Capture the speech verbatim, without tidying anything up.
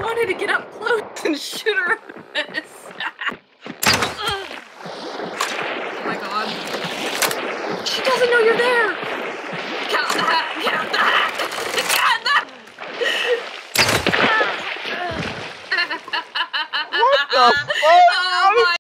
wanted to get up close and shoot her in the face. Oh my god. She doesn't know you're there! God.